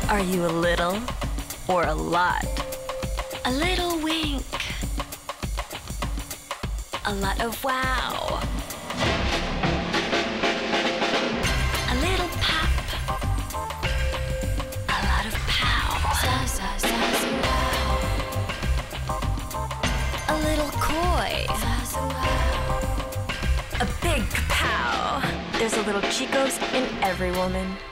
Are you a little or a lot? A little wink. A lot of wow. A little pop. A lot of pow. Za, za, za, za, wow. A little coy. Za, za, wow. A big kapow! There's a little Chico's in every woman.